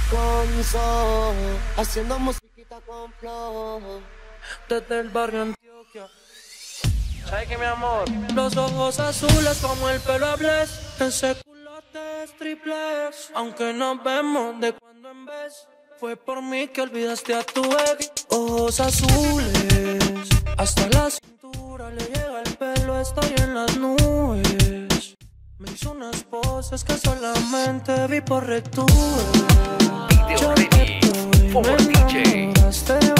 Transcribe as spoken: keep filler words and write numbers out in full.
Alfonso, haciendo musiquita con flow, desde el barrio Antioquia. ¿Sabes qué, mi amor? Los ojos azules como el pelo hables, ese culote es triplex. Aunque nos vemos de cuando en vez, fue por mí que olvidaste a tu ex. Ojos azules, hasta la cintura le llega el pelo, estoy en las nubes. Me hizo unas poses que solamente vi por retuve. Video ready for D J.